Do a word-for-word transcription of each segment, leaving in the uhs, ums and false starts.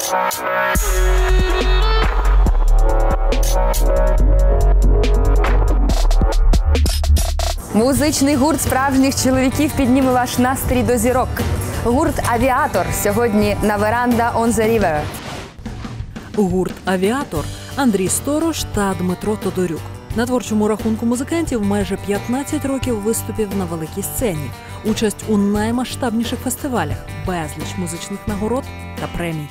Музичний гурт справжніх чоловіків підніме ваш настрій до зірок. Гурт «Авіатор» сьогодні на Веранда on the River. Гурт «Авіатор» – Андрій Сторож та Дмитро Тодорюк. На творчому рахунку музикантів майже п'ятнадцять років виступів на великій сцені. Участь у наймасштабніших фестивалях, безліч музичних нагород та премій.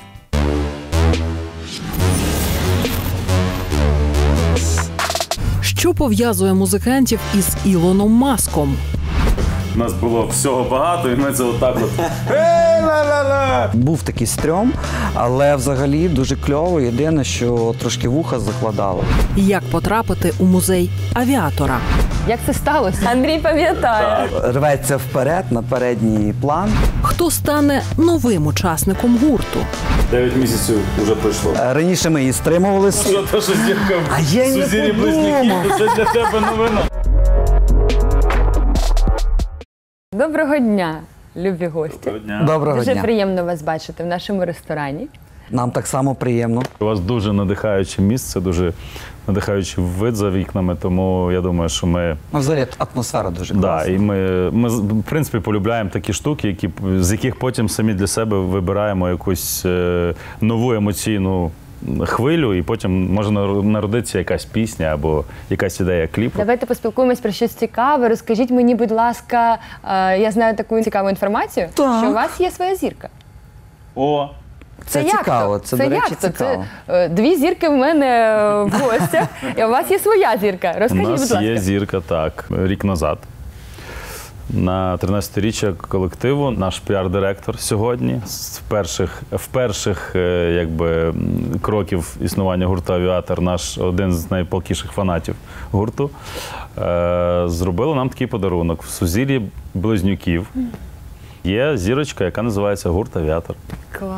Що пов'язує музикантів із Ілоном Маском? У нас було всього багато, і ми це отак от. Був такий стрьом, але взагалі дуже кльово. Єдине, що трошки вуха закладало. Як потрапити у музей «Авіатора»? Як це сталося? Андрій пам'ятає. Рветься вперед, на передній план. Хто стане новим учасником гурту? Дев'ять місяців вже пройшло. Раніше ми її стримувалися. Що то, що зірка А я й не Сузір'ї подумав. близнюків, це для тебе новина. Доброго дня, любі гості. Доброго дня. Доброго Дуже дня. приємно вас бачити в нашому ресторані. Нам так само приємно. У вас дуже надихаюче місце, дуже надихаючий вид за вікнами, тому я думаю, що ми... Ну, взагалі атмосфера дуже Да, класна. і ми, ми, в принципі, полюбляємо такі штуки, які, з яких потім самі для себе вибираємо якусь е, нову емоційну хвилю, і потім може народитися якась пісня або якась ідея кліпу. Давайте поспілкуємось про щось цікаве. Розкажіть мені, будь ласка, е, я знаю таку цікаву інформацію, Так. що у вас є своя зірка. О! Це як цікаво, то? це, до речі, як то? цікаво. Це, е, дві зірки в мене е, в гостях, і у вас є своя зірка. У Розкажіть, будь нас ласка. є зірка, так, рік назад. На тринадцятиріччя колективу наш піар-директор сьогодні з перших, в перших е, якби, кроків існування гурту «Авіатор», наш один з найпалкіших фанатів гурту, е, зробили нам такий подарунок. В сузір'ї близнюків є зірочка, яка називається гурт «Авіатор». Клас.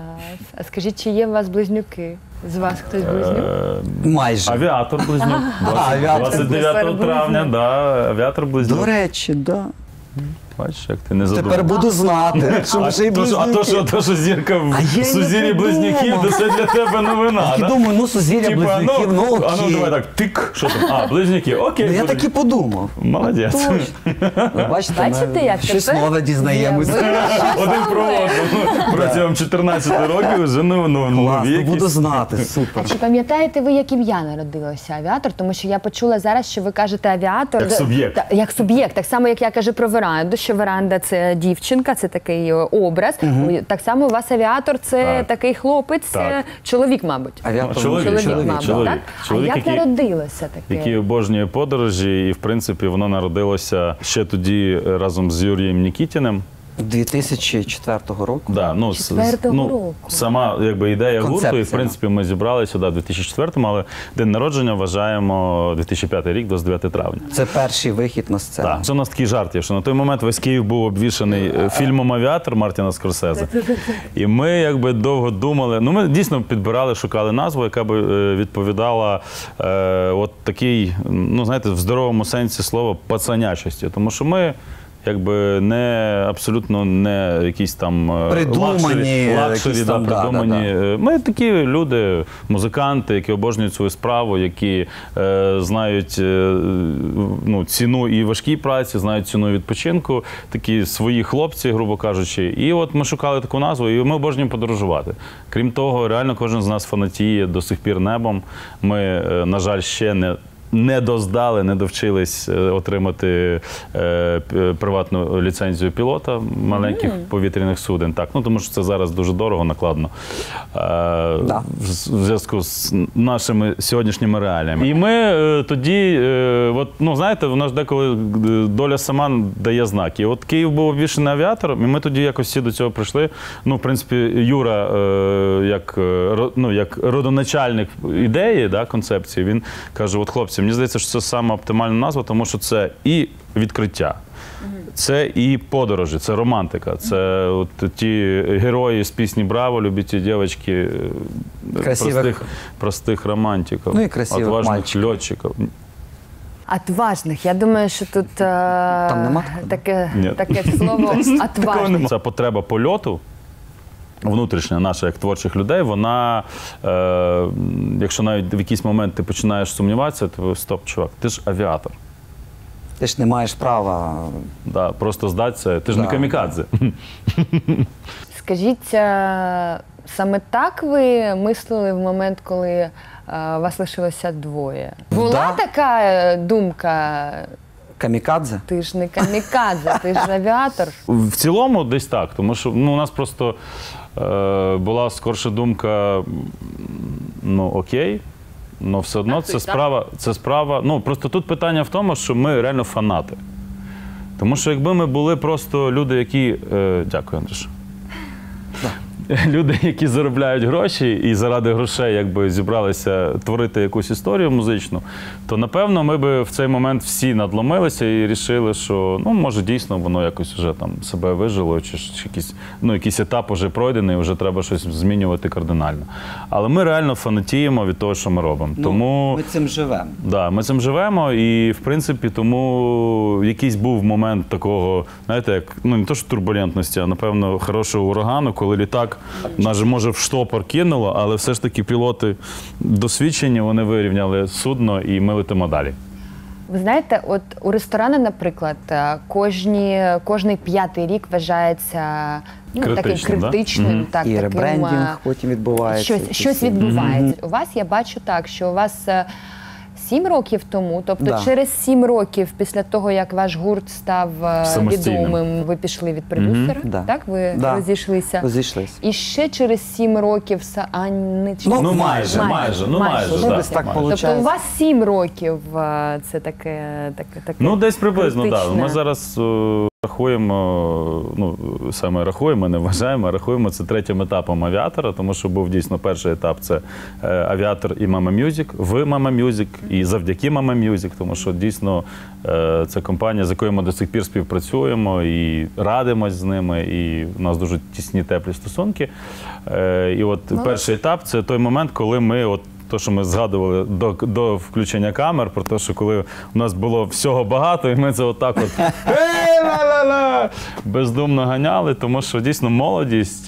А скажіть, чи є у вас близнюки? З вас хтось близнюк? Е, Майже. Авіатор близнюк. «Авіатор» двадцять дев'ятого травня, да, Авіатор близнюк. До речі, да. Бачиш, як ти не задумав. Тепер буду знати, що А, ми ще й то, що- а то, що, близнюки. то, що зірка в А я й не сузір'ї близнюків, подумав. то це для тебе новина. Так і да? думаю, ну, сузір'я Типа, близнюків, ну окей. А ну давай так, тик, що там? А, близнюки, окей. Ну, я буде. так і подумав. Молодець. Точно. Ви Бачите, Бачите, ми як щось тепер нове дізнаємось. є. Ви щось Один про нове. одному. Протягом чотирнадцяти років вже ну, ну, нові Класно, якісь. буду знати, супер. А чи пам'ятаєте ви, як ім'я народилося «Авіатор»? Тому що я почула зараз, що ви кажете «Авіатор». Як суб'єкт. Та- Як суб'єкт. Так само, як я кажу про Веранду, що Веранда – це дівчинка, це такий е, образ. Так само у вас «Авіатор» – це Так. такий хлопець, це Так. чоловік, мабуть. Авіатор, Чоловік, Чоловік, чоловік, мабуть, чоловік. так? Чоловік, а як який- народилося таке? який обожнює подорожі, і, в принципі, воно народилося ще тоді разом з Юрієм Нікітіним. дві тисячі четвертого року. Да, ну, с- Четвертого ну, року. сама якби, ідея гурту, і в Концепція. принципі ми зібралися да, в дві тисячі четвертому, але день народження вважаємо дві тисячі п'ятий рік, двадцять дев'яте травня. Це перший вихід на сцену. Так. Це у нас такий жарт є, що на той момент весь Київ був обвішаний е, фільмом «Авіатор» Мартіна Скорсезе. І ми якби довго думали, ну ми дійсно підбирали, шукали назву, яка би е, відповідала е, от такій, ну знаєте, в здоровому сенсі слова пацанячості. Тому що ми якби не абсолютно не якісь там е, Придумані, лакшері, лакшері якісь да, там, да, придумані. да, да. Е, Ми такі люди, музиканти, які обожнюють свою справу, які е, знають е, ну, ціну і важкій праці, знають ціну відпочинку, такі свої хлопці, грубо кажучи. І от ми шукали таку назву, і ми обожнюємо подорожувати. Крім того, реально кожен з нас фанатіє до сих пір небом. Ми, е, на жаль, ще не не доздали, не довчились е, отримати е, п- приватну ліцензію пілота маленьких mm. повітряних суден. Так, ну тому що це зараз дуже дорого, накладно. Е, Да. в з- в зв'язку з нашими сьогоднішніми реаліями. І ми е, тоді, е, от, ну знаєте, вона ж деколи е, доля сама дає знаки. От Київ був обвішаний авіатором, і ми тоді якось всі до цього прийшли. Ну, в принципі, Юра, е, як, е, ро- ну, як родоначальник ідеї, да, концепції, він каже, от хлопці, мені здається, що це саме оптимальна назва, тому що це і відкриття, це і подорожі, це романтика, це от ті герої з пісні «Браво», любі ті дівчатки, Красивих. простих, простих романтиків, Ну і красивих отважних мальчиків. льотчиків. Отважних. Я думаю, що тут е, Там нема такого? таке, Ні. таке слово Такого «отважних». нема. Це потреба польоту, внутрішня наша, як творчих людей, вона, е, якщо навіть в якийсь момент ти починаєш сумніватися, то стоп, чувак, ти ж авіатор. Ти ж не маєш права. Да, просто здатися, ти ж Да. не камікадзе. Скажіть, е, саме так ви мислили в момент, коли е, вас лишилося двоє? Була Да. така е, думка, Камікадзе? ти ж не камікадзе, ти ж авіатор? В цілому десь так, тому що ну, у нас просто е, була скорше думка, ну окей, але все одно Так, це так. справа, це справа. Ну просто тут питання в тому, що ми реально фанати. Тому що якби ми були просто люди, які. Е, дякую, Андрюш. Люди, які заробляють гроші і заради грошей якби зібралися творити якусь історію музичну, то напевно ми би в цей момент всі надломилися і рішили, що ну може дійсно воно якось вже там себе вижило, чи, чи якийсь, ну, якийсь етап вже пройдений, вже треба щось змінювати кардинально. Але ми реально фанатіємо від того, що ми робимо. Ну, Тому ми цим живемо. да, ми цим живемо, і в принципі тому якийсь був момент такого, знаєте, як ну не то що турбулентності, а напевно хорошого урагану, коли літак нас же, може в штопор кинуло, але все ж таки пілоти досвідчені, вони вирівняли судно і ми летимо далі. Ви знаєте, от у ресторани, наприклад, е, кожні, кожний п'ятий рік вважається ну, таким Критичним, да? критичним, Мгм. так, І таким, е, ребрендінг потім відбувається. щось, якісь. щось відбувається. У вас я бачу так, що у вас е, сім років тому, тобто Да. через сім років після того, як ваш гурт став е, Самостійним. відомим, ви пішли від продюсера, Да. так? Ви Да. розійшлися. Розійшлися. І ще через сім років, са- а не Ну, Ну майже, майже, ну майже, Ну, да, десь так майже. виходить. Тобто у вас сім років е, це таке, таке, таке Ну, десь приблизно, так. Да. критичне. Ми зараз е, рахуємо, ну, саме рахуємо, не вважаємо, а рахуємо це третім етапом авіатора, тому що був дійсно перший етап – це е, авіатор і Мама Мюзик, в Мама Мюзик і завдяки Мама Мюзик, тому що дійсно е, це компанія, з якою ми до сих пір співпрацюємо і радимось з ними, і у нас дуже тісні, теплі стосунки. Е, і от перший етап – це той момент, коли ми от то, що ми згадували до, до включення камер, про те, що коли у нас було всього багато, і ми це отак от «Ей, ла-ла-ла!» бездумно ганяли, тому що дійсно молодість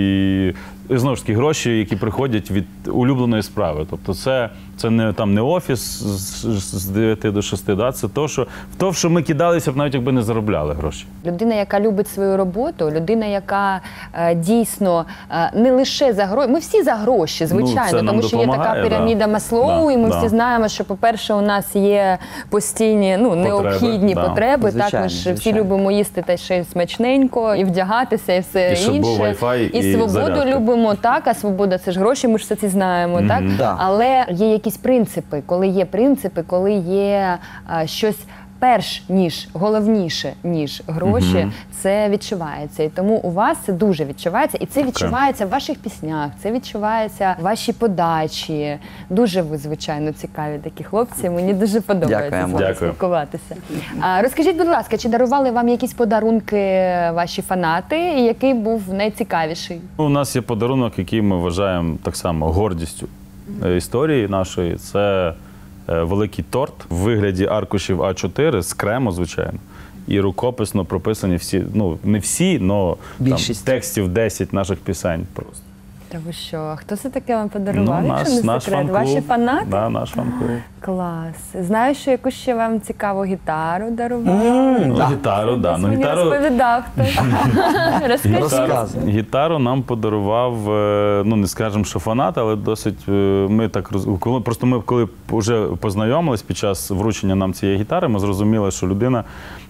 і, і знову ж таки гроші, які приходять від улюбленої справи. Тобто це, це не, там, не офіс з, з дев'яти до шести, да? Це то, що, в то, в що ми кидалися б, навіть якби не заробляли гроші. Людина, яка любить свою роботу, людина, яка е, дійсно е, не лише за гроші. Ми всі за гроші, звичайно, Ну, це нам тому що є така допомагає, піраміда да. Маслоу, Да, і ми да. всі знаємо, що, по-перше, у нас є постійні, ну, необхідні да. потреби. Звичайно, Так, ми ж всі звичайно. любимо їсти та ще й смачненько, і вдягатися, і все І щоб інше. був Wi-Fi і і свободу зарядка. любимо, так, а свобода – це ж гроші, ми ж все це знаємо, так? Да. Але є якісь принципи, коли є принципи, коли є а, щось перш ніж, головніше, ніж гроші, Мгм. це відчувається. І тому у вас це дуже відчувається. І це відчувається в ваших піснях, це відчувається в вашій подачі. Дуже ви, звичайно, цікаві такі хлопці. Мені дуже подобається Дякуємо. з вами Дякую. спілкуватися. А, розкажіть, будь ласка, чи дарували вам якісь подарунки ваші фанати? І який був найцікавіший? У нас є подарунок, який ми вважаємо так само гордістю е, історії нашої. Це е, великий торт в вигляді аркушів а чотири з крему, звичайно. І рукописно прописані всі, ну не всі, але Більшість. текстів десять наших пісень просто. Та ви що? А хто це таке вам подарував? Ну, якщо наш, не наш секрет? фан-клуб. Ваші фанати? Да, наш фан-клуб. Клас. Знаю, що якусь ще вам цікаву гітару дарував. Ну, Да. гітару, да. Десь Ну, мені гітару, розповідав хтось. Розкажіть. гітару, Розказуй. гітару нам подарував, е, ну не скажемо, що фанат, але досить е, ми так роз- коли просто ми коли вже познайомились під час вручення нам цієї гітари, ми зрозуміли, що людина.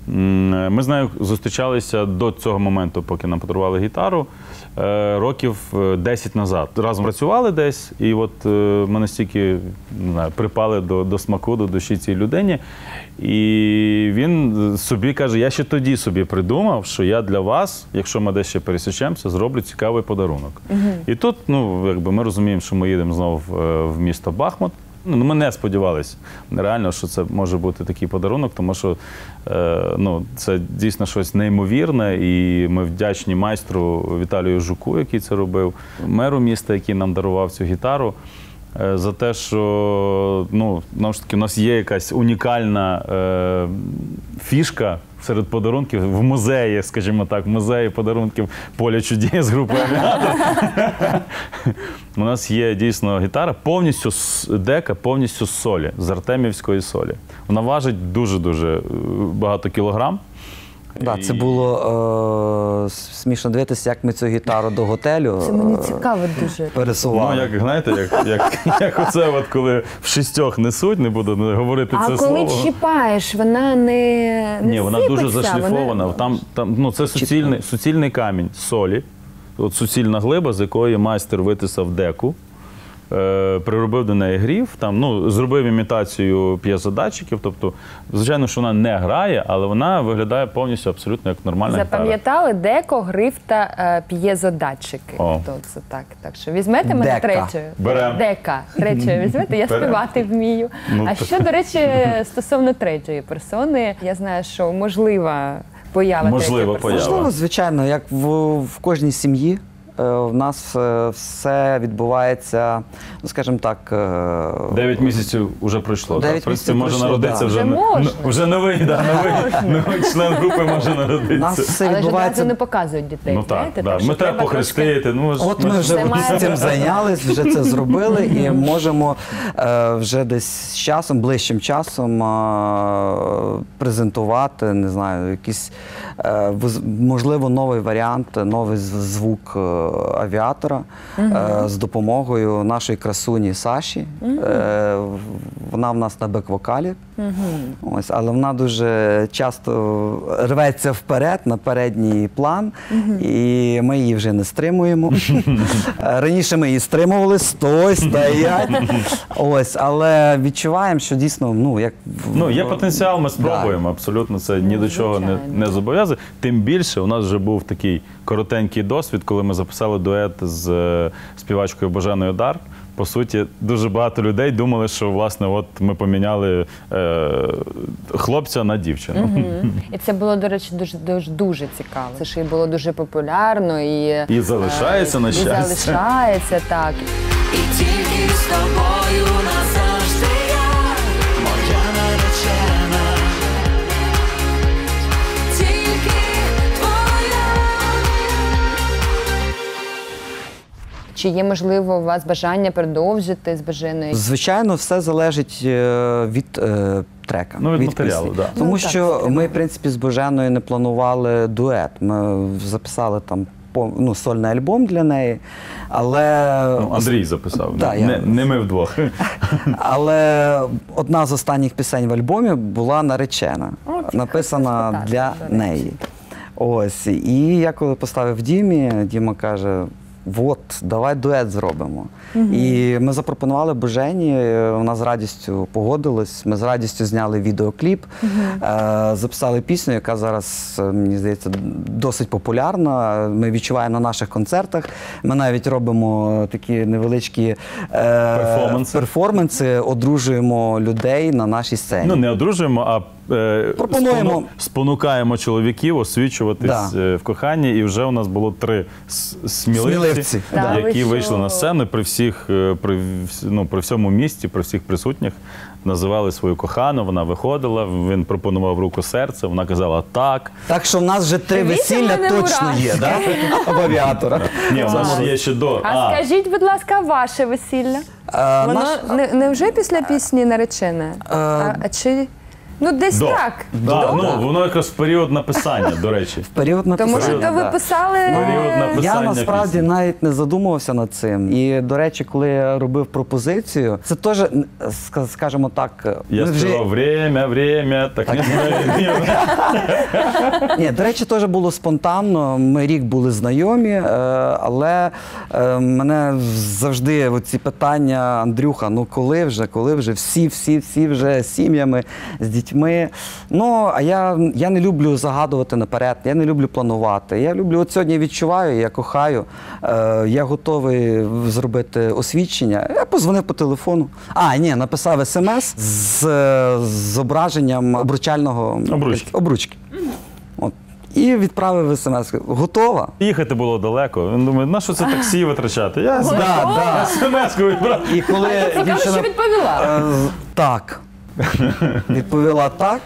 м, Ми з нею зустрічалися до цього моменту, поки нам подарували гітару, е, років е, десять назад. Разом працювали десь, і от е, ми настільки не знаю, припали до, до смаку, до душі цій людині. І він собі каже: я ще тоді собі придумав, що я для вас, якщо ми десь ще пересічемося, зроблю цікавий подарунок. І тут, ну, якби ми розуміємо, що ми їдемо знову в, е, в місто Бахмут. Ну, ми не сподівалися реально, що це може бути такий подарунок, тому що е, ну, це дійсно щось неймовірне, і ми вдячні майстру Віталію Жуку, який це робив, меру міста, який нам дарував цю гітару, е, за те, що ну, знову ж таки, у нас є якась унікальна е, фішка серед подарунків в музеї, скажімо так, в музеї подарунків «Поле чудес» групи «Авіатор». У нас є дійсно гітара, повністю з дека, повністю з солі, з артемівської солі. Вона важить дуже-дуже багато кілограм. Да, це було е, смішно дивитися, як ми цю гітару до готелю Це мені е, цікаво дуже. пересували. Ну, як, знаєте, як, як, як оце, от, коли в шістьох несуть, не буду говорити А це коли слово. чіпаєш, вона не, не Ні, вона дуже сипеться, зашліфована. вона- Там, там, ну, це суцільний, суцільний камінь солі, от суцільна глиба, з якої майстер витисав деку, е, приробив до неї гріф, там, ну, зробив імітацію п'єзодатчиків. Тобто, звичайно, що вона не грає, але вона виглядає повністю абсолютно як нормальна гітара. Запам'ятали деко, гриф та е, п'єзодатчики. О. То це так. Так що візьмете мене Дека. третьою? Берем. Дека. Третьою візьмете, я Берем. співати вмію. Ну, а то- що, до речі, стосовно третьої персони, я знаю, що можлива поява Можлива третьої персони. поява. Можливо, звичайно, як в, в кожній сім'ї. е, В нас е, все відбувається, ну скажімо так, е, Дев'ять місяців вже пройшло. Дев'ять так. В принципі, місяців може пройшло, народитися да. вже, Вже н- можна. н- вже новий, да, новий, новий член групи може у нас народитися. все Але ж одразу відбувається. не показують дітей. Ну так, знаєте, да. що Ми треба трошки- похрестити. Ну, ж- От ми ми ж- вже Це має цим бути. зайнялись, вже це зробили і можемо е, вже десь з часом, ближчим часом е, презентувати, не знаю, якийсь, е, воз- можливо, новий варіант, новий з- звук е, авіатора е, з допомогою нашої красуні Саші. Е, вона в нас на бек-вокалі. Ось, але вона дуже часто рветься вперед, на передній план, і ми її вже не стримуємо. Раніше ми її стримували, стой, стоять. Ось, але відчуваємо, що дійсно, ну, як... в- Ну, є потенціал, ми спробуємо, абсолютно це ні до чого не, звичайно. не зобов'язує. Тим більше, у нас вже був такий коротенький досвід, коли ми записали дует з е, співачкою Боженою Дар. По суті, дуже багато людей думали, що, власне, от ми поміняли е, хлопця на дівчину. Мгм. І це було, до речі, дуже, дуже, дуже цікаво. Це ж і було дуже популярно. І, І залишається, на і щастя. залишається, так. І тільки з тобою назавжди я, моя наречена, тільки твоя. Чи є, можливо, у вас бажання продовжити з Боженою? Звичайно, все залежить е, від е, трека. Ну, від матеріалу, пісні. да. Тому Ну, так, що це ми, треба. в принципі, з Боженою не планували дует. Ми записали там по- ну, сольний альбом для неї, але... Ну, Андрій записав, Да, не, я- не, не ми вдвох. Але одна з останніх пісень в альбомі була «Наречена», О, це написана хотілося для спитати, до речі. неї. Ось. І я коли поставив Дімі, Діма каже: от, давай дует зробимо. І ми запропонували Божені, вона з радістю погодилась, ми з радістю зняли відеокліп, е, записали пісню, яка зараз, е, мені здається, досить популярна. Ми відчуваємо на наших концертах. Ми навіть робимо такі невеличкі е, Перформанси. перформанси, одружуємо людей на нашій сцені. Ну, не одружуємо, а е, Пропонуємо. спону- спонукаємо чоловіків освічуватись Да. е, в коханні. І вже у нас було три с- сміливці, Сміливці, да. які Та ви вийшли що? на сцену при всіх, е, при, вс- ну, при всьому місті, при всіх присутніх. Називали свою кохану, вона виходила, він пропонував руку серце, вона казала так. Так що в нас вже три Дивіться весілля мене, точно мурашки. є, да? В авіатора. Ні, у нас є ще до. А, скажіть, будь ласка, ваше весілля? Е, Воно наш- не, не вже після пісні наречена? А, а чи ну десь До. так? Да, ну, воно якраз в період написання, до речі. В період написання. Тому що то ви да. писали. Період написання. Я насправді пісні. навіть не задумувався над цим. І, до речі, коли я робив пропозицію, це теж, ска- скажімо так, Я ми вже- співав «Время, время», так не знаю. Ні, до речі, теж було спонтанно. Ми рік були знайомі, е, але е, мене завжди ці питання: Андрюха, ну коли вже, коли вже, всі, всі, всі вже з сім'ями, з дітьми. Ну, а я, я не люблю загадувати наперед, я не люблю планувати. Я люблю, от сьогодні відчуваю, я кохаю, е, я готовий зробити освідчення. Я позвонив по телефону. А, ні, написав смс з е, зображенням обручального Обручки. обручки. От. І відправив смс. Готова? Їхати було далеко. Він думає, на що це таксі витрачати? Я Да, да. смс-ку відправив. І коли Цікаво, що дівчина... відповіла. Е, так. Відповіла так.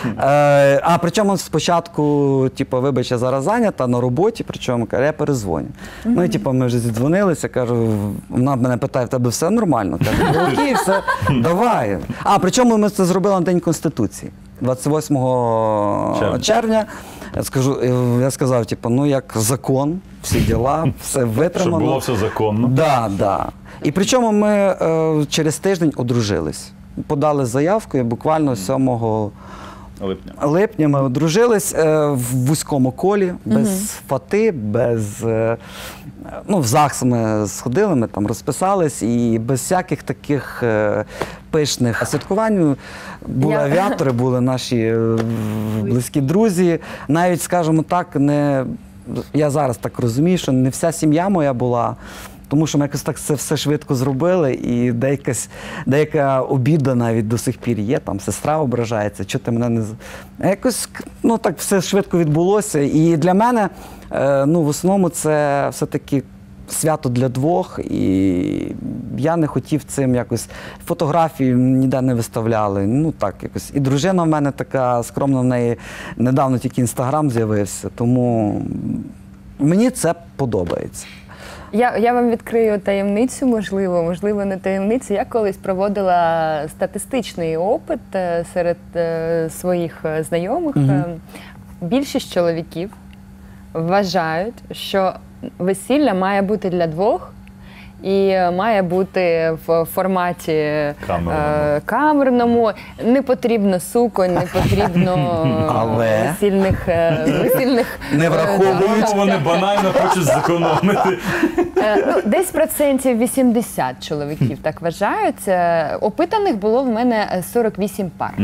Е, а причому спочатку, типу, вибач, я зараз зайнята на роботі, причому каже, я перезвоню. Ну і типу, ми вже зідзвонилися, кажу, вона мене питає, в тебе все нормально? Кажу, окей, все, давай. А причому ми це зробили на День Конституції. двадцять восьмого Червня. червня. Я скажу, я сказав, типу, ну як закон, всі діла, все витримано. Щоб було все законно. Да, да. І причому ми е, через тиждень одружились. Подали заявку і буквально сьомого Липня. липня ми одружились е, в вузькому колі, без фати, без. Е, ну, в ЗАГС ми сходили, ми там розписались, і без всяких таких е, пишних святкувань. Були Я- авіатори, були наші е, близькі друзі. Навіть, скажімо так, не. Я зараз так розумію, що не вся сім'я моя була, тому що ми якось так це все швидко зробили, і деякась, деяка обіда навіть до сих пір є, там сестра ображається, що ти мене не... з- Якось, ну так все швидко відбулося, і для мене, е, ну в основному це все-таки свято для двох, і я не хотів цим якось, фотографії ніде не виставляли, ну так якось. І дружина в мене така скромна, в неї недавно тільки інстаграм з'явився, тому мені це подобається. Я, я вам відкрию таємницю, можливо, можливо, не таємницю. Я колись проводила статистичний опит е, серед е, своїх е, знайомих. Е, Більшість чоловіків вважають, що весілля має бути для двох і має бути в форматі Камерному. е, камерному. Не потрібно суконь, не потрібно Але? весільних, е, весільних Не е, враховують. По-моєму, вони банально хочуть зекономити. Е, ну, десь процентів вісімдесят чоловіків так вважають. Е, Опитаних було в мене сорок вісім пар.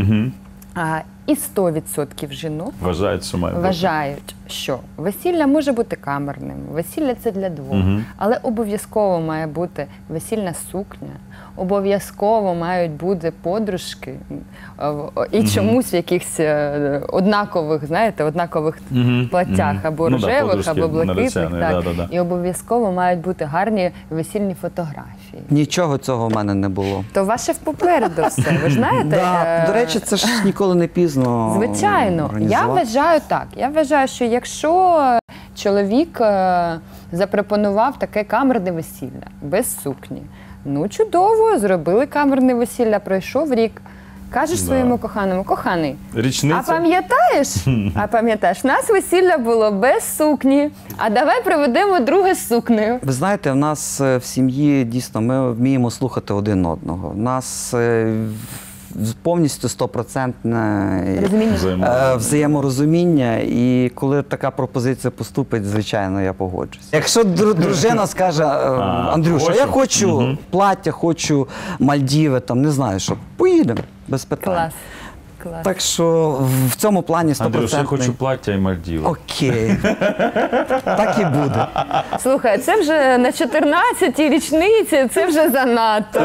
А, і сто відсотків жінок Вважають, що має бути. вважають, що весілля може бути камерним, весілля це для двох, але обов'язково має бути весільна сукня, обов'язково мають бути подружки е, в- і чомусь в якихось е, однакових, знаєте, однакових Мгм, платтях мгм. або Ну да, рожевих, подружки або блакитних. нареченої, Так. да-да-да. І обов'язково мають бути гарні весільні фотографії. Нічого цього в мене не було. То ваше попереду все, ви ж знаєте? Да, е, до речі, це ж ніколи не пізно. Звичайно, я організувати. вважаю так. Я вважаю, що якщо чоловік е, запропонував таке камерне весілля без сукні, ну чудово, зробили камерне весілля, пройшов рік. Кажеш Да. своєму коханому, коханий, а Річниця. пам'ятаєш? А пам'ятаєш, у нас весілля було без сукні, а давай проведемо друге з сукнею. Ви знаєте, в нас е, в сім'ї дійсно ми вміємо слухати один одного. У нас е, в- повністю стопроцентне Розуміння? Взаємодія. е, взаєморозуміння. І коли така пропозиція поступить, звичайно, я погоджусь. Якщо дру- дружина скаже, е, Андрюша, я хочу. хочу плаття, хочу Мальдіви, там не знаю що, поїдемо без питань. Клас. Клас. Так що в цьому плані Андрюш, я стопроцентний. хочу плаття і Мальдіви. Окей. Так і буде. Слухай, це вже на чотирнадцятій річниці, це вже занадто.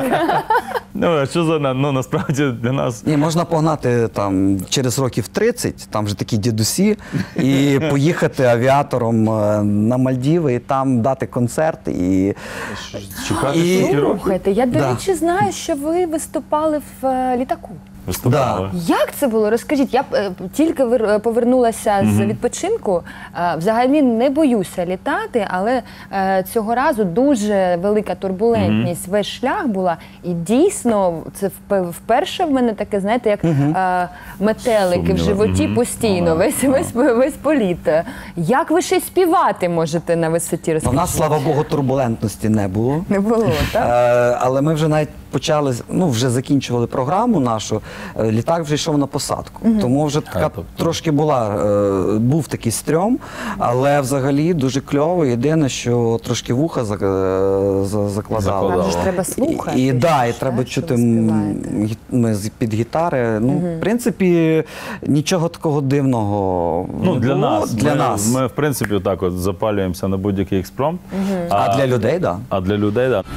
Ну, а що за на- ну, насправді для нас. Ні, можна погнати там через років тридцать, там вже такі дідусі, і поїхати авіатором е, на Мальдіви, і там дати концерт. І Чекати І- стільки років. Слухайте, я, до Да. речі, знаю, що ви виступали в е, літаку. Виступали. Як це було? Розкажіть, я е, тільки вир- повернулася з відпочинку. Е, Взагалі не боюся літати, але е, цього разу дуже велика турбулентність. Весь шлях була. І дійсно, це впе- вперше в мене таке, знаєте, як е, метелики Сумніви. в животі Мгм. постійно, Ага. весь, весь, весь політ. Як ви ще й співати можете на висоті? у Розкажіть. нас, слава Богу, турбулентності не було. Не було, Е, так? Але ми вже навіть почали, ну вже закінчували програму нашу. е, Літак вже йшов на посадку. Тому вже така тобто- трошки була, е, був такий стрьом, але взагалі дуже кльово. Єдине, що трошки вуха зак- е, за- закладало. Закладало. Нам ж треба слухати. І, і, да, і ж, треба так, що чути ви м, співаєте. гі- ми з- під гітари. Ну, в принципі, нічого такого дивного Ну, не для було. нас. Для ми, нас. Ми, в принципі, так от запалюємося на будь-який експром. А для людей, так. Да. А для людей, так.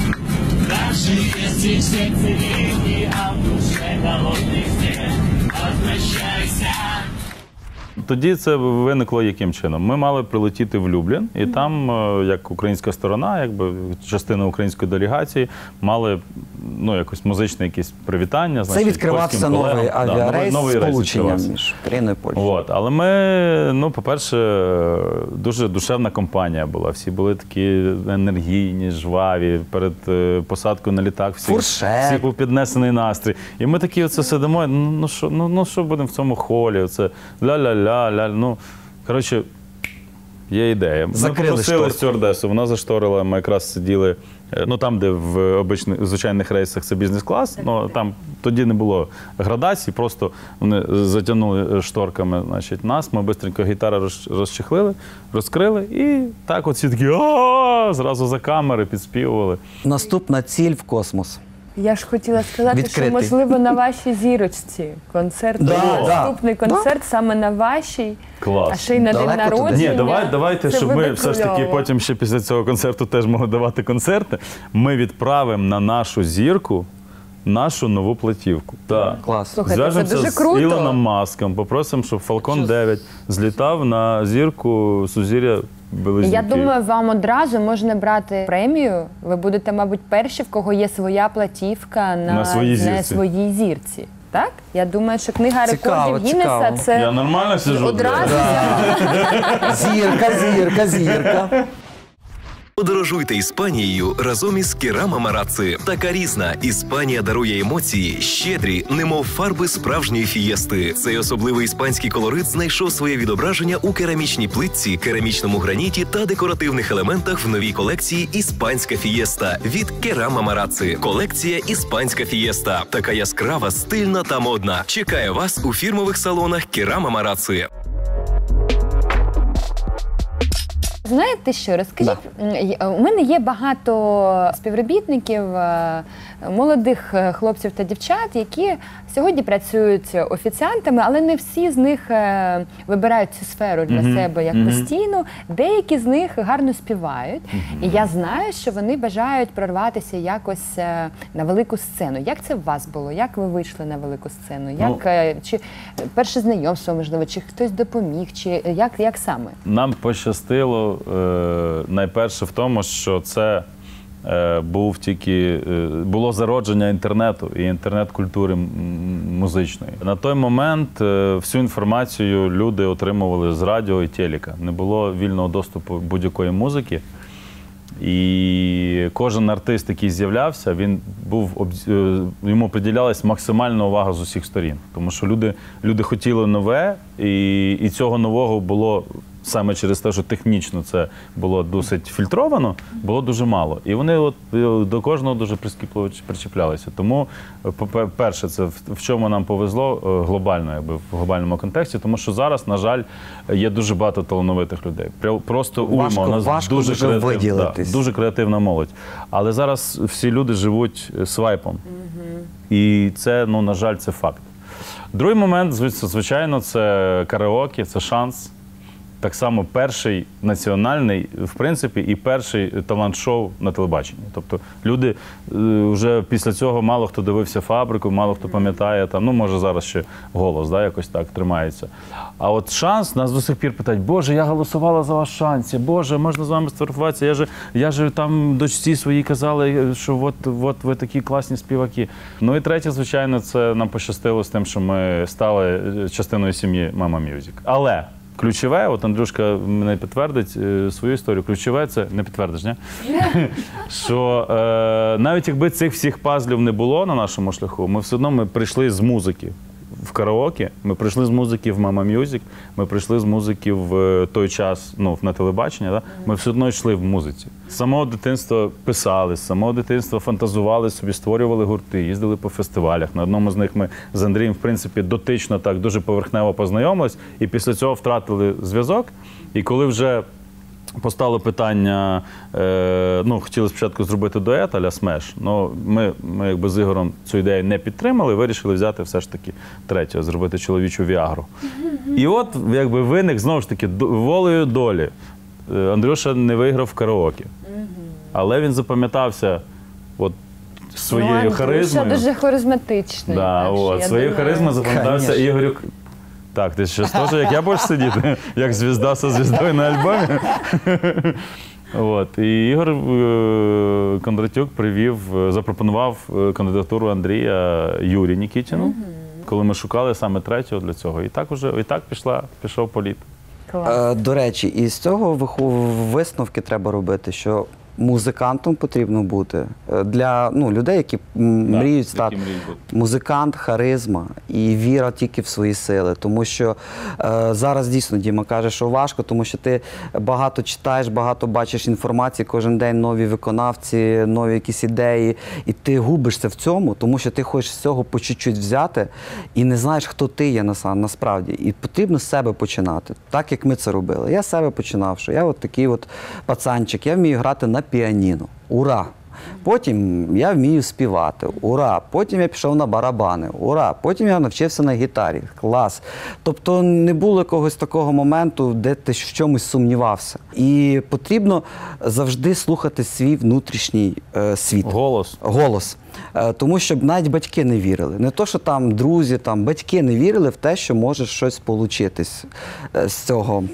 Даже если все цивильни, а в душе голодный снег, Тоді це виникло яким чином? Ми мали прилетіти в Люблін, і там, е, як українська сторона, якби частина української делегації, мали ну, якось музичне якесь привітання. Це значить, відкривався польським новий колегам. Да, авіарейс, новий рейс сполучення відкривався. між Україною і Польщею. От. Але ми, ну, по-перше, дуже душевна компанія була. Всі були такі енергійні, жваві. Перед е, посадкою на літак всі, Фуршет. всі був піднесений настрій. І ми такі оце сидимо, ну, ну що ну, ну, що будемо в цьому холі? Оце ля-ля-ля, ля. Ну, коротше, є ідея. Ми Закрили попросили шторку. стюардесу, вона зашторила, ми якраз сиділи, е, ну там, де в обичних, звичайних рейсах це бізнес-клас, ну там тоді не було градацій, просто вони затягнули шторками, значить, нас, ми швидко гітару роз- розчехлили, розкрили і так от всі такі «А-а-а!» зразу за камери підспівували. Наступна ціль в космос. Я ж хотіла сказати, Відкритий. що можливо на вашій зірочці концерт, Да, наступний да. концерт саме на вашій, Клас. а ще й на день Далеко туди. народження. Ні, давай, давайте, Це щоб буде ми все ж таки кльово. потім ще після цього концерту теж могли давати концерти. Ми відправимо на нашу зірку нашу нову платівку. Так. Клас. Слухайте, це Зв'яжемося дуже з круто. Ілоном Маском, попросимо, щоб Falcon дев'ять злітав на зірку сузір'я Білозірки. Я думаю, вам одразу можна брати премію. Ви будете, мабуть, перші, в кого є своя платівка на, На своїй зірці. на своїй зірці. Так? Я думаю, що книга Цікаво, рекордів Гіннеса цікаво. це Я нормально сиджу? одразу. Зірка, зірка, зірка. Подорожуйте Іспанією разом із Керама Марацци. Така різна Іспанія дарує емоції, щедрі, немов фарби справжньої фієсти. Цей особливий іспанський колорит знайшов своє відображення у керамічній плитці, керамічному граніті та декоративних елементах в новій колекції «Іспанська фієста» від Керама Марацци. Колекція «Іспанська фієста». Така яскрава, стильна та модна. Чекає вас у фірмових салонах Керама Марацци. Знаєте що, розкажіть, м, у мене є багато співробітників, е, молодих е, хлопців та дівчат, які сьогодні працюють офіціантами, але не всі з них е, вибирають цю сферу для себе як постійну. Деякі з них гарно співають. І я знаю, що вони бажають прорватися якось е, на велику сцену. Як це в вас було? Як ви вийшли на велику сцену? Як, Ну, е, чи перше знайомство, можливо, чи хтось допоміг, чи як, як саме? Нам пощастило е, найперше в тому, що це е, був тільки е, було зародження інтернету і інтернет-культури м- музичної. На той момент е, всю інформацію люди отримували з радіо і телека. Не було вільного доступу будь-якої музики. І кожен артист, який з'являвся, він був об- е, йому приділялась максимальна увага з усіх сторін. Тому що люди, люди хотіли нове, і, і цього нового було саме через те, що технічно це було досить фільтровано, було дуже мало. І вони от е, до кожного дуже прискіпливо причіплялися. Тому, е, по- перше, це в, в чому нам повезло е, глобально, якби в глобальному контексті, тому що зараз, на жаль, є дуже багато талановитих людей. Пря- Просто уйма. Важко- У нас важко дуже дуже креатив- виділитись. да, дуже креативна молодь. Але зараз всі люди живуть е, свайпом. І це, ну, на жаль, це факт. Другий момент, звичайно, звичайно, це караоке, це шанс. Так само перший національний, в принципі, і перший талант-шоу на телебаченні. Тобто люди е, вже після цього мало хто дивився «Фабрику», мало хто пам'ятає, там, ну, може, зараз ще «Голос», да, якось так тримається. А от «Шанс» нас до сих пір питають: «Боже, я голосувала за ваш «Шанс», Боже, можна з вами сфотографуватися? Я же, я же там дочці своїй казали, що от, от ви такі класні співаки». Ну і третє, звичайно, це нам пощастило з тим, що ми стали частиною сім'ї «Мама Мюзик». Але ключове, от Андрюшка мене підтвердить е, свою історію, ключове це, не підтвердиш, ні? Що е, навіть якби цих всіх пазлів не було на нашому шляху, ми все одно ми прийшли з музики в караоке, ми прийшли з музики в Мама Мюзик, ми прийшли з музики в е, той час, ну, на телебачення, да? Ми все одно йшли в музиці. З самого дитинства писали, з самого дитинства фантазували собі, створювали гурти, їздили по фестивалях. На одному з них ми з Андрієм, в принципі, дотично так дуже поверхнево познайомились, і після цього втратили зв'язок. І коли вже постало питання, е, ну, хотіли спочатку зробити дует а-ля Смеш, але ми, ми якби з Ігорем цю ідею не підтримали, вирішили взяти все ж таки третє, зробити чоловічу віагру. І от, якби виник, знову ж таки, до- волею долі. Е, Андрюша не виграв в караоке. Але він запам'ятався от своєю Ну, харизмою. Андрюша дуже харизматичний. Да, так що от, я своєю думаю- харизмою запам'ятався Конечно. Ігорю. Так, ти що теж, як я будеш сидіти? Як звізда со звіздою на альбомі? От. І Ігор е, Кондратюк привів, е, запропонував е, кандидатуру Андрія Юрі Нікітіну, коли ми шукали саме третього для цього. І так уже, і так пішла, пішов політ. Клас. Е, До речі, із цього виху- висновки треба робити, що музикантом потрібно бути е, для ну, людей, які м, Да, мріють які стати. мріють бути. Музикант, харизма і віра тільки в свої сили. Тому що е, зараз дійсно Діма каже, що важко, тому що ти багато читаєш, багато бачиш інформації, кожен день нові виконавці, нові якісь ідеї, і ти губишся в цьому, тому що ти хочеш з цього по чуть-чуть взяти і не знаєш, хто ти є наса- насправді. І потрібно з себе починати, так як ми це робили. Я з себе починав, що я от такий от пацанчик, я вмію грати на піаніно. Ура! Потім я вмію співати. Ура! Потім я пішов на барабани. Ура! Потім я навчився на гітарі. Клас! Тобто не було якогось такого моменту, де ти в чомусь сумнівався. І потрібно завжди слухати свій внутрішній е, світ. Голос. Голос. Е, Тому що навіть батьки не вірили. Не то, що там друзі, там батьки не вірили в те, що може щось получитись е, з цього.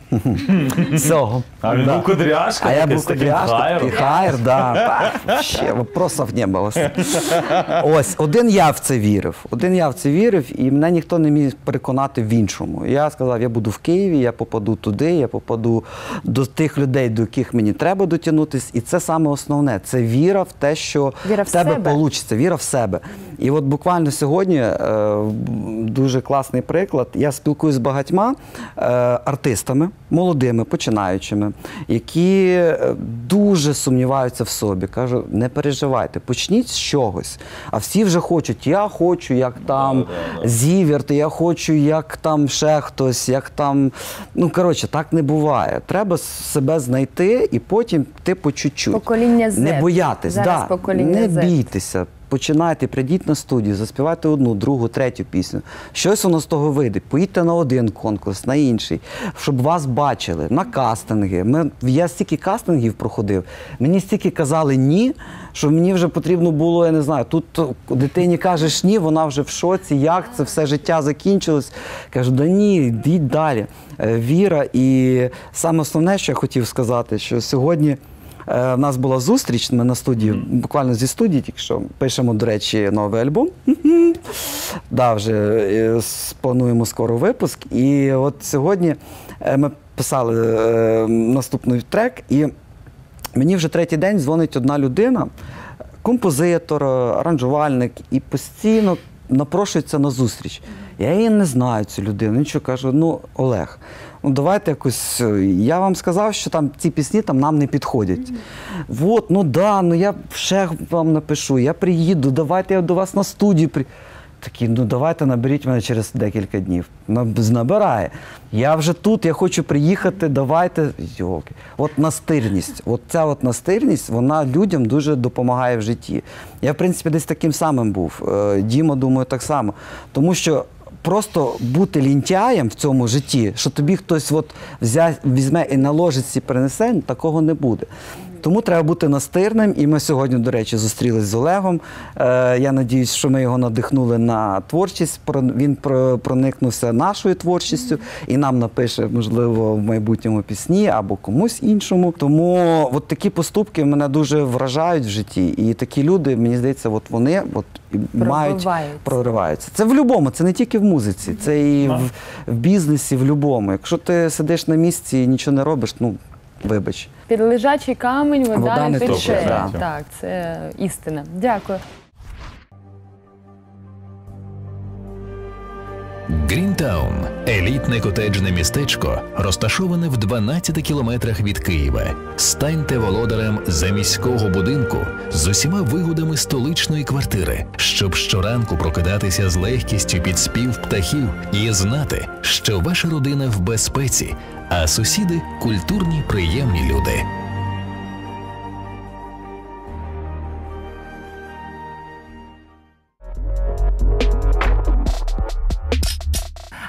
З цього. А він Да. був кудряшка, А я такий був з таким кудряшка, хайром. такий хайр, да. Так, вообще, вопросов не було. Ось, один я в це вірив. Один я в це вірив, і мене ніхто не міг переконати в іншому. Я сказав, я буду в Києві, я попаду туди, я попаду до тих людей, до яких мені треба дотягнутися. І це саме основне. Це віра в те, що Віра в в тебе себе. вийде, віра в себе. І от буквально сьогодні е, дуже класний приклад. Я спілкуюся з багатьма е, артистами, молодими, починаючими, які е, дуже сумніваються в собі. Кажу, не переживайте, почніть з чогось. А всі вже хочуть, я хочу, як там Зіверт, я хочу, як там ще хтось, як там. Ну, коротше, так не буває. Треба себе знайти і потім ти по чуть-чуть. Покоління Z. Не боятись, Зараз да, покоління не Z. бійтеся. Починайте, прийдіть на студію, заспівайте одну, другу, третю пісню. Щось воно з того вийде. Поїдьте на один конкурс, на інший, щоб вас бачили, на кастинги. Ми, я стільки кастингів проходив, мені стільки казали ні, що мені вже потрібно було, я не знаю, тут дитині кажеш ні, вона вже в шоці, як це все життя закінчилось. Кажу, да ні, йдіть далі. Е, Віра. І саме основне, що я хотів сказати, що сьогодні у нас була зустріч, ми на студії, буквально зі студії, тільки що пишемо, до речі, новий альбом. Да, вже е, с- плануємо скоро випуск. І от сьогодні е, ми писали е, наступний трек, і мені вже третій день дзвонить одна людина, композитор, аранжувальник, і постійно напрошується на зустріч. Я її не знаю, цю людину. Нічого, кажу, ну, Олег, ну давайте якось, е, я вам сказав, що там ці пісні там нам не підходять. От, ну да, ну я ще вам напишу, я приїду, давайте я до вас на студію при... Такі, ну давайте наберіть мене через декілька днів. Наб- Набирає. Я вже тут, я хочу приїхати, давайте. Йолки. От настирність. От ця от настирність, вона людям дуже допомагає в житті. Я, в принципі, десь таким самим був. Е, Діма, думаю, так само. Тому що просто бути лінтяєм в цьому житті, що тобі хтось от взя, візьме і на ложиці принесе, такого не буде. Тому треба бути настирним, і ми сьогодні, до речі, зустрілись з Олегом. Е, я надіюсь, що ми його надихнули на творчість, про- він про- проникнувся нашою творчістю і нам напише, можливо, в майбутньому пісні або комусь іншому. Тому от такі поступки мене дуже вражають в житті. І такі люди, мені здається, от вони от, і мають Прориваються. прориваються. Це в будь-якому, це не тільки в музиці, це і в, в бізнесі, в будь-якому. Якщо ти сидиш на місці і нічого не робиш, ну, вибач. Під лежачий камінь вода, Вода не не тече. тече, да. Так, це істина. Дякую. Грінтаун – елітне котеджне містечко, розташоване в дванадцяти кілометрах від Києва. Станьте володарем заміського будинку з усіма вигодами столичної квартири, щоб щоранку прокидатися з легкістю під спів птахів і знати, що ваша родина в безпеці, а сусіди – культурні, приємні люди.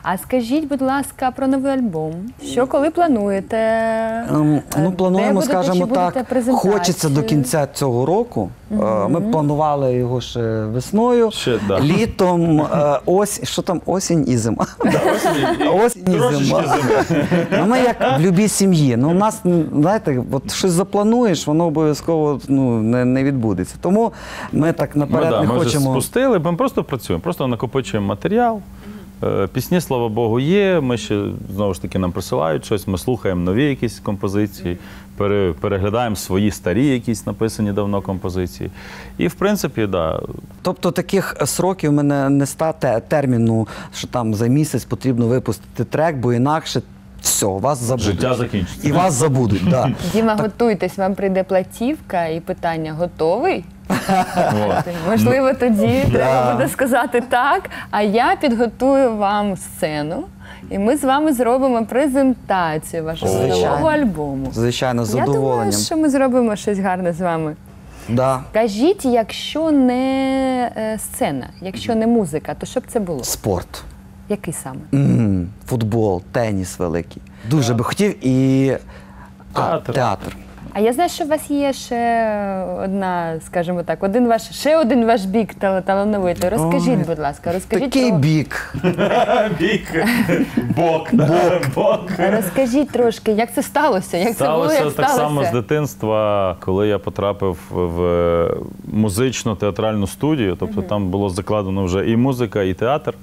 А скажіть, будь ласка, про новий альбом. Що, коли плануєте? Ем, Е, Ну, де плануємо, будете, скажімо чи будете так, презентацію? хочеться до кінця цього року. Е, Ми планували його ще весною, Ще, да. літом, е, ось, що там, осінь і зима. Осінь і зима. Ну, ми як в любій сім'ї. Ну, у нас, м, знаєте, от щось заплануєш, воно обов'язково ну, не, не відбудеться. Тому ми так Ми, наперед да, не ми вже хочемо. спустили, ми просто працюємо, просто накопичуємо матеріал. Е, Пісні, слава Богу, є. Ми ще знову ж таки нам присилають щось. Ми слухаємо нові якісь композиції, пере, переглядаємо свої старі, якісь написані давно композиції. І в принципі, да. Тобто таких сроків в мене не стати терміну, що там за місяць потрібно випустити трек, бо інакше все, вас забудуть. Життя закінчиться. І вас забудуть, да. Діма, готуйтесь, вам прийде платівка і питання готовий? От. Можливо, тоді Да. треба буде сказати так, а я підготую вам сцену, і ми з вами зробимо презентацію вашого Звичайно. нового альбому. Звичайно, з Я думаю, задоволенням. що ми зробимо щось гарне з вами. Да. Кажіть, якщо не е, сцена, якщо не музика, то що б це було? Спорт. Який саме? М, Футбол, теніс великий. Дуже би хотів і а, Театр. театр. А я знаю, що у вас є ще одна, скажімо так, один ваш, ще один ваш бік тал- талановитий. Розкажіть, будь ласка, розкажіть Такий про... бік. Бік, бок, бок. Розкажіть трошки, як це сталося? Як це було, Сталося як так сталося? само з дитинства, коли я потрапив в музичну театральну студію, тобто там було закладено вже і музика, і театр.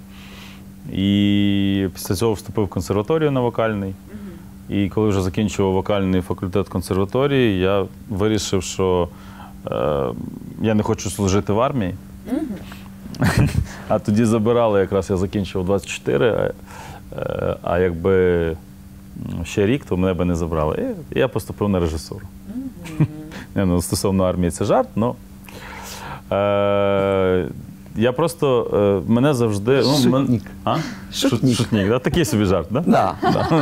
І після цього вступив в консерваторію на вокальний. І коли вже закінчував вокальний факультет консерваторії, я вирішив, що е, я не хочу служити в армії. А тоді забирали, якраз я закінчив двадцять чотири, а, е, а якби м, ще рік, то мене би не забрали. І я поступив на режисуру. Не, ну, стосовно армії це жарт, але е, я просто, е, мене завжди... Ну, мен- Шутник. А? Шутник. Шут- Шутник, да? Такий собі жарт, да? Да.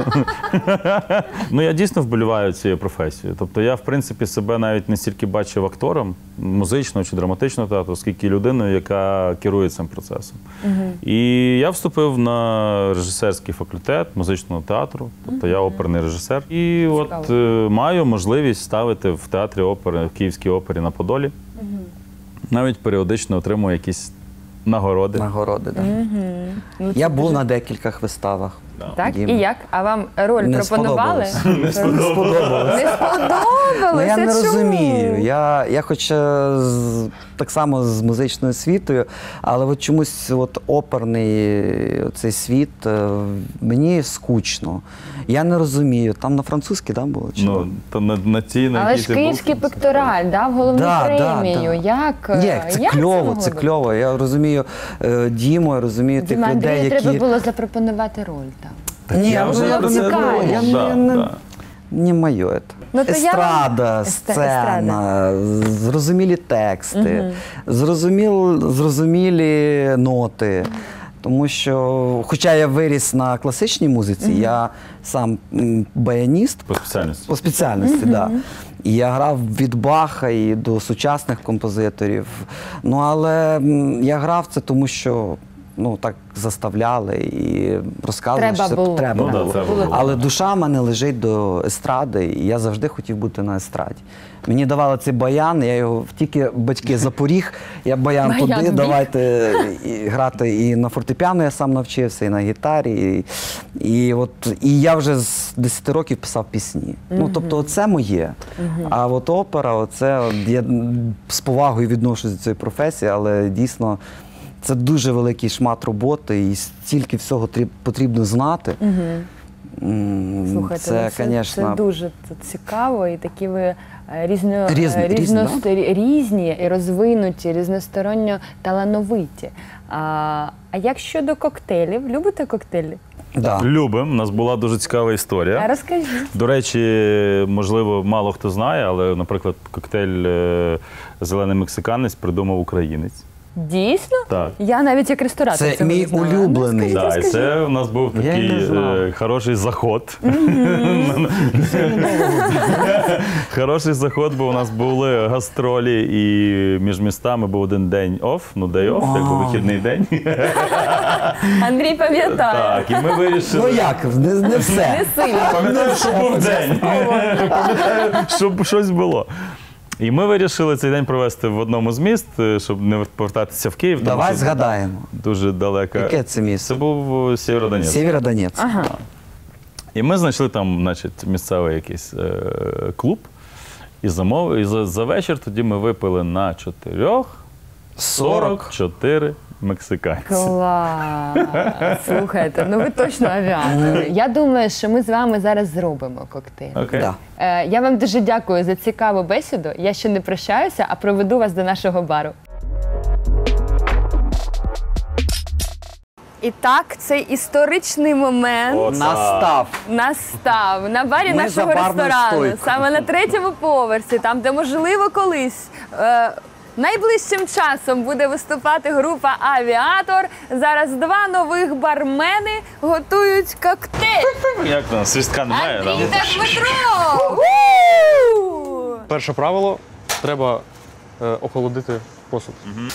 Ну, я дійсно вболіваю цією професією. Тобто я, в принципі, себе навіть не стільки бачив актором музичного чи драматичного театру, скільки людиною, яка керує цим процесом. І я вступив на режисерський факультет музичного театру, тобто я оперний режисер. І от Цікаво. е, маю можливість ставити в театрі опери, в Київській опері на Подолі. Навіть періодично отримую якісь нагороди. Нагороди, да. Ну, це Я був дуже- на декількох виставах. Так, Дім. і як? А вам роль Не пропонували? сподобалось. Не сподобалось. Не сподобалося? Ну, я не Чому? розумію. Я, я хоч е, з, так само з музичною освітою, але от чомусь от оперний цей світ е, мені скучно. Я не розумію. Там на французькій да, було? Чи Ну, то на, на ті, на Але якій ж ти був, київський це- пектораль дав головну Да, да, премію. да. Як? Ні, е, це як кльово, могло це бути? кльово. Я розумію е, Діму, я розумію тих Діма, людей, Андрію які... треба було запропонувати роль там. Ні, Я ну, вже я про не це знаю, думав. я Да, не- не- да. Не моє це. Ну, то я Естрада, вам- Ест- сцена, зрозумілі тексти, зрозуміл, зрозумілі ноти. Тому що, хоча я виріс на класичній музиці, я сам м, баяніст По спеціальності. по спеціальності, так. Да. І я грав від Баха і до сучасних композиторів. Ну, але м, я грав це тому, що ну, так заставляли і розказували, Треба що це було. треба Ну, да, було. треба було. Але душа в мене лежить до естради, і я завжди хотів бути на естраді. Мені давали цей баян, я його тільки батьки запоріг, я баян, Баян туди, біг. давайте і грати і на фортепіано я сам навчився, і на гітарі. І, і, от, і я вже з десяти років писав пісні. Ну, тобто, це моє. А от опера, оце, от, я з повагою відношусь до цієї професії, але дійсно це дуже великий шмат роботи і стільки всього тріб- потрібно знати. М, Слухайте, це, ну, це, конечно, це дуже це цікаво, і такі ви е, різно, Різні, е, різні, різно- да? різні і розвинуті, різносторонньо талановиті. А, а як щодо коктейлів? Любите коктейлі? да. Любимо. У нас була дуже цікава А історія. розкажіть. До речі, можливо, мало хто знає, але, наприклад, коктейль е, «Зелений мексиканець» придумав українець. Дійсно? Так. Я навіть як ресторатор Це цього мій не знала. улюблений. Ну, Да, і скажіть, це у нас був Я й такий не знав. е, хороший заход. Хороший заход, бо у нас були гастролі, і між містами був один день офф, ну дей офф, якби А. вихідний день. Андрій пам'ятає. Так, і ми вирішили. Ну як, не, не все. Не сильно. Пам'ятаю, що був день. Пам'ятаю, щоб щось було. І ми вирішили цей день провести в одному з міст, щоб не повертатися в Київ. тому Давай що згадаємо. Дуже далеко. Яке це місце? Це був Сєвєродонецьк. Сєвєродонецьк. Ага. І ми знайшли там, значить, місцевий якийсь е, клуб. І замов, і за, за вечір тоді ми випили на чотирьох сорок чотири мексиканці. Клас! Слухайте, ну ви точно авіатори. Я думаю, що ми з вами зараз зробимо коктейль. Окей. Да. Е, я вам дуже дякую за цікаву бесіду. Я ще не прощаюся, а проведу вас до нашого бару. І так, цей історичний момент О, Настав. настав на барі Ми нашого за барною ресторану, стойкою. саме на третьому поверсі, там, де, можливо, колись е, найближчим часом буде виступати група «Авіатор». Зараз два нових бармени готують коктейль. Як там, свістка немає? Андрій Там? та Дмитро! У! Перше правило – треба е, охолодити посуд.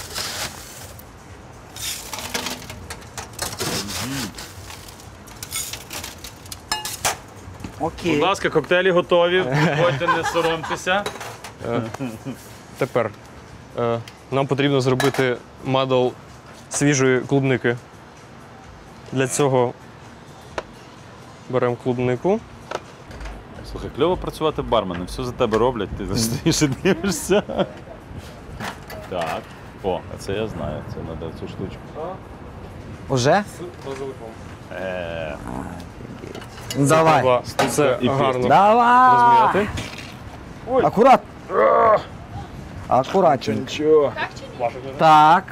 Окей. Будь ласка, коктейлі готові. Ходьте, не соромтеся. Тепер е, нам потрібно зробити мадл свіжої клубники. Для цього беремо клубнику. Слухай, кльово працювати барменом. Все за тебе роблять, ти стоїш і дивишся. Так. О, а це я знаю. Це треба цю штучку. Уже? З базиликом. Е, Ну, давай. Треба це І гарно Давай. розм'яти. Акурат. Акуратненько. Чого? Так.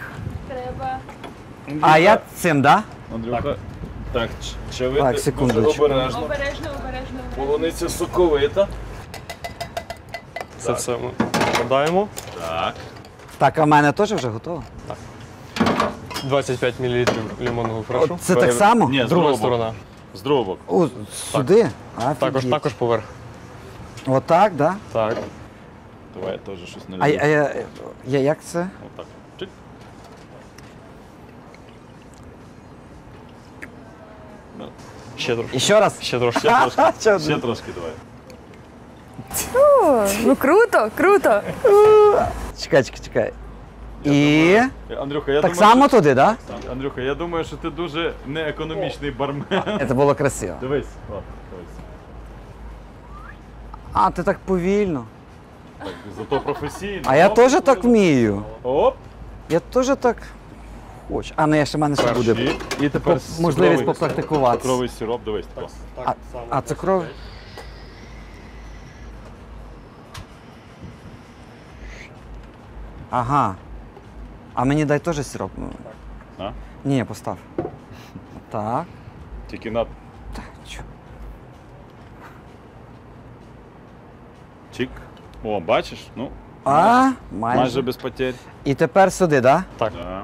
А я цим, да? Андрюха. Так, чи ви Так, секундочку. дуже обережно. Обережно, обережно. Полуниця соковита. Це все ми викладаємо. Так. Так, а в мене теж вже готово? двадцять п'ять мілілітрів лимонного фрешу. Це так само? Ні, з Друга другого боку. сторона. З другого боку. О, сюди? Також, Офігеть. також поверх. Отак, да? Так. Давай я теж щось не А, люблю. а я, я як це? Отак. Чик. Ще трошки. І ще раз? Ще трошки. Ще трошки. Ще Ще трошки давай. О, ну круто, круто. Чекай, чекай, чекай. І Андрюха, я так думаю, само туди, да? що... Андрюха, я думаю, що ти дуже неекономічний бармен. Це було красиво. Дивись. О, дивись. А, ти так повільно. Так, зато професійно. А я Оп, теж так вмію. Оп. Я теж так хочу. А, ну я ще в мене ще буде. Перший. І тепер Поп- можливість цукровий- попрактикуватися. Цукровий сироп, дивись. О. А, а це кров? Ага. А мені дай теж сироп. А? Ні, постав. Так. Тільки на Так, чо? чик. О, бачиш? Ну, А, майже. майже без потерь. І тепер сюди, так? Так. Да.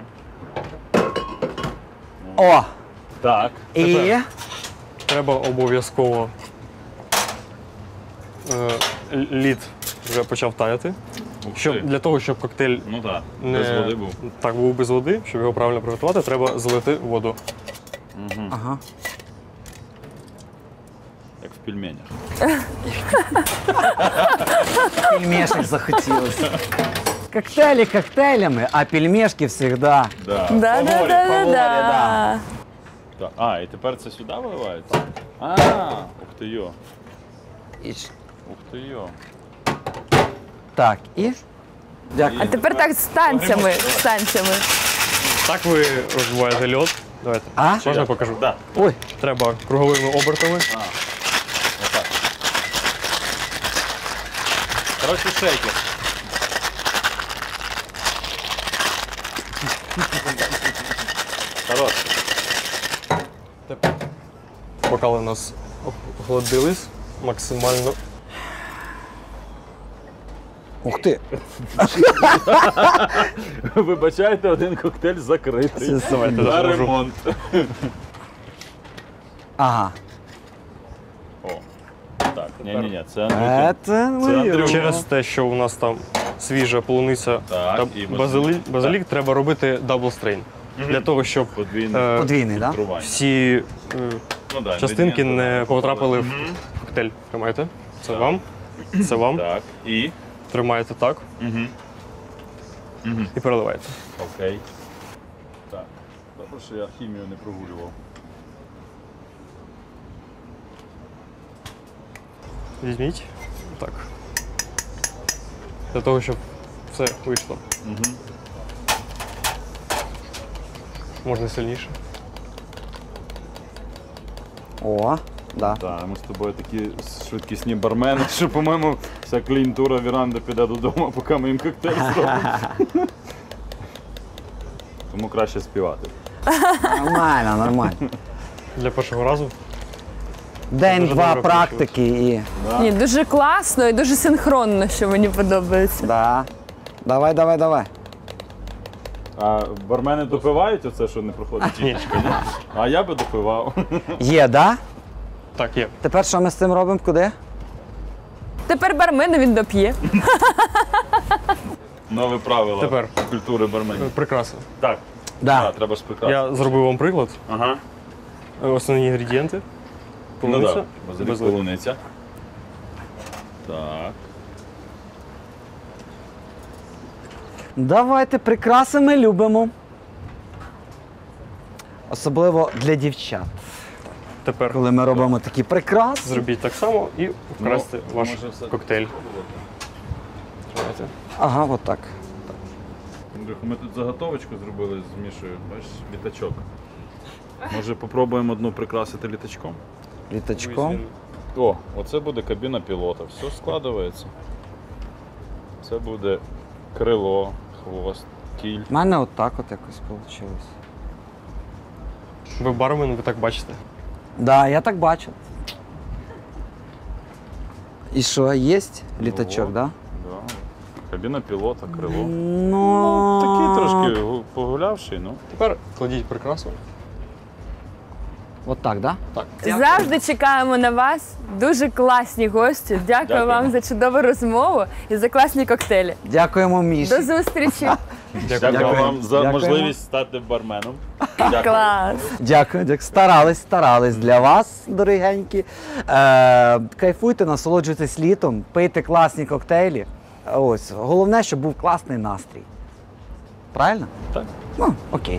О! Так. І. Тепер. Треба обов'язково е, л- лід вже почав таяти. Ух ти. Щоб, для того, щоб коктейль Ну так, не без води був. так був без води, щоб його правильно приготувати, треба злити воду. Ага. Як в пельменях. Пельмешек захотілося. Коктейлі коктейлями, а пельмешки завжди. Да. Да, да, да, да, Фаворі, да. Так. А, і тепер це сюди виливається? А, ух ти йо. І ж- Ух ти йо. Так, і. Дякую. А тепер так з танцями, з танцями. Так ви розбиваєте льод. Давайте. А? Можна я покажу? Да. Ой, Треба круговими обертами. Отак. Коротше, шейкер. Хорош. Бокали у нас охолодились максимально. ух ти. Вибачайте, один коктейль закритий. Давайте На допоможу. ремонт. Ага. О. Так, ні-ні-ні, це Андрюхи. Це моє. Андрюха. Через те, що у нас там свіжа полуниця Так, та і базилік. базилік, базилік треба робити дабл стрейн. для того, щоб Подвійне е, Подвійний, так? Да? фільтрування. всі е, Ну, да, частинки інгредієнти, не да, потрапили в Мгм. коктейль. Тримайте. Це вам. Це вам. Так, і? Тримаєте так Угу. і переливаєте. Окей. Так. Добре, що я хімію не прогулював. Візьміть. Так. Для того, щоб все вийшло. Угу. Можна сильніше. О, да. Так, ми з тобою такі швидкісні бармени, що, по-моєму, вся клієнтура віранди піде додому, поки ми їм коктейль зробимо. Тому краще співати. Нормально, нормально. Для першого разу. День-два добре практики і. Ні, дуже класно і дуже синхронно, що мені подобається. Да. Давай, давай, давай. А бармени допивають оце, що не проходить тічечка, ні? А я би допивав. Є, да? Так, є. Тепер що ми з цим робимо? Куди? Тепер бармен він доп'є. Нові правила Тепер. культури барменів. Прикраси. Так, Да. да, треба ж прикрасити. Я зробив вам приклад. Ага. Основні інгредієнти. Ну Полуниця. так, базилік, Базилік. полуниця. Так. Давайте прикраси ми любимо. Особливо для дівчат. Тепер Коли ми робимо такі прикраси. зробіть так само і вкрасти Ну, ваш може, все- коктейль. Тримайте. Ага, отак. Андрюха, ми тут заготовочку зробили з Мішою, бачиш, літачок. Може попробуємо одну прикрасити літачком? Літачком. О, оце буде кабіна пілота. Все складається. Це буде крило, хвост, кіль. У мене отак от якось вийшло. Ви бармен, ви так бачите. Да, я так бачу. І що, є літачок, О, да? Да. Кабіна пілота, крило. Ну, Такий трошки гу- погулявший, ну. Тепер кладіть прикрасу. Отак, да? Так. Завжди чекаємо на вас. Дуже класні гості. Дякую Дякуємо. вам за чудову розмову і за класні коктейлі. Дякуємо, Міші. До зустрічі. Дякую Дякуємо. вам за Дякуємо. можливість стати барменом. Дякую. Клас. Дякую, дякую. Старались, старались для вас, дорогенькі. Е, кайфуйте, насолоджуйтесь літом, пийте класні коктейлі. Ось. Головне, щоб був класний настрій. Правильно? Так. Ну, окей.